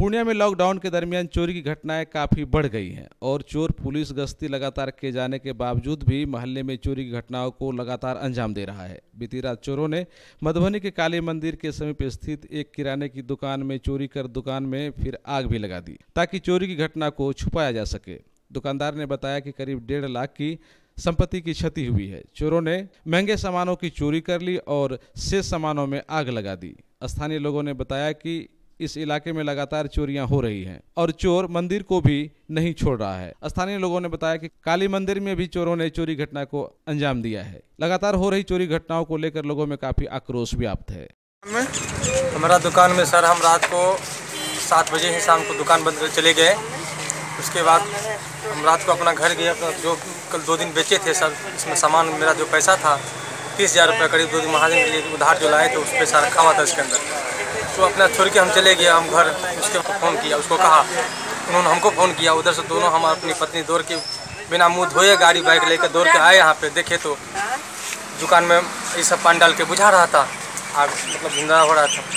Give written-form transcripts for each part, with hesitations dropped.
पूर्णिया में लॉकडाउन के दरमियान चोरी की घटनाएं काफ़ी बढ़ गई हैं और चोर पुलिस गश्ती लगातार किए जाने के बावजूद भी मोहल्ले में चोरी की घटनाओं को लगातार अंजाम दे रहा है। बीती रात चोरों ने मधुबनी के काली मंदिर के समीप स्थित एक किराने की दुकान में चोरी कर दुकान में फिर आग भी लगा दी ताकि चोरी की घटना को छुपाया जा सके। दुकानदार ने बताया कि करीब 1.5 लाख की संपत्ति की क्षति हुई है। चोरों ने महंगे सामानों की चोरी कर ली और शेष सामानों में आग लगा दी। स्थानीय लोगों ने बताया कि इस इलाके में लगातार चोरियां हो रही हैं और चोर मंदिर को भी नहीं छोड़ रहा है। स्थानीय लोगों ने बताया कि काली मंदिर में भी चोरों ने चोरी घटना को अंजाम दिया है। लगातार हो रही चोरी घटनाओं को लेकर लोगों में काफी आक्रोश व्याप्त है। हमारा दुकान में सर हम रात को 7 बजे ही शाम को दुकान बंद कर चले गए। उसके बाद हम रात को अपना घर गए। अपना जो कल 2 दिन बेचे थे सर, इसमें सामान मेरा जो पैसा था 30,000 रुपये करीब 2 दिन महाजन के लिए उधार जो लाए थे उस पैसा रखा हुआ था इसके अंदर। तो अपना छोड़ के हम चले गए। हम घर उसके फ़ोन किया, उसको कहा, उन्होंने हमको फ़ोन किया। उधर से दोनों हम अपनी पत्नी दौड़ के बिना मुंह धोए गाड़ी बाइक लेकर दौड़ के आए। यहाँ पे देखे तो दुकान में ये सब पान डाल के बुझा रहा था, आग मतलब धुंधला हो रहा था।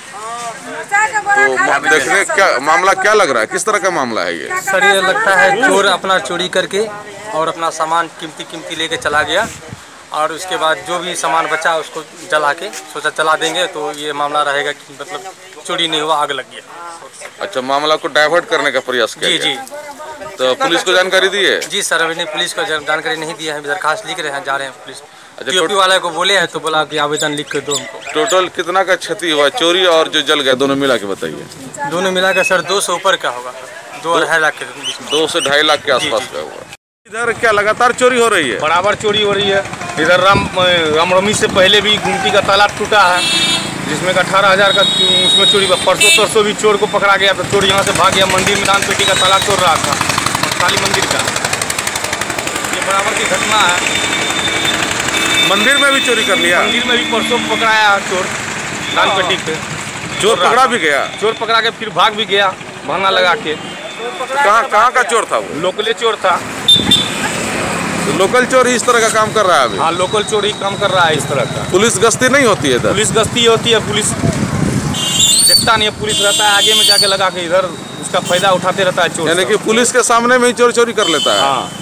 तो देखने क्या मामला क्या लग रहा है, किस तरह का मामला है ये? सर ये लगता है चोर अपना चोरी करके और अपना सामान कीमती लेके चला गया और उसके बाद जो भी सामान बचा उसको जला के सोचा जला देंगे तो ये मामला रहेगा कि मतलब चोरी नहीं हुआ, आग लग गया। अच्छा, मामला को डाइवर्ट करने का प्रयास किया? जी। तो पुलिस को जानकारी दी है? जी सर, अभी नहीं, पुलिस को जानकारी नहीं दिया है। दरखास्त लिख रहे हैं, जा रहे हैं पुलिस। टीओपी वाले को बोले हैं तो बोला कि आवेदन लिख कर दो हमको। टोटल कितना का क्षति हुआ, चोरी और जो जल गया, दोनों मिला के बताइए। दोनों मिला के सर 200 ऊपर का होगा, 2-2.5 लाख के बीच में। 2 से 2.5 लाख के आसपास का हुआ। इधर क्या लगातार चोरी हो रही है? बराबर चोरी हो रही है। इधर रामनवमी से पहले भी गुमती का तालाब टूटा है जिसमें 18,000 का उसमें चोरी। परसों भी चोर को पकड़ा गया तो चोर यहाँ से भाग गया। मंदिर में दान पेटी का ताला तोड़ रहा था, काली मंदिर का। ये बराबर की घटना है। मंदिर में भी चोरी कर लिया? मंदिर में भी परसों पकड़ाया चोर दान पेटी पे। चोर पकड़ा भी गया? चोर पकड़ा के फिर भाग भी गया बहाना लगा के। कहाँ का चोर था वो? लोकल चोर था। तो लोकल चोर इस तरह का काम कर रहा है अभी? हाँ, लोकल चोर ही काम कर रहा है इस तरह का। पुलिस गश्ती नहीं होती है इधर? पुलिस गश्ती होती है, पुलिस देखता नहीं है। पुलिस रहता है आगे में जाके लगा के, इधर उसका फायदा उठाते रहता है चोर। यानी कि पुलिस के सामने में ही चोरी कर लेता है? हाँ।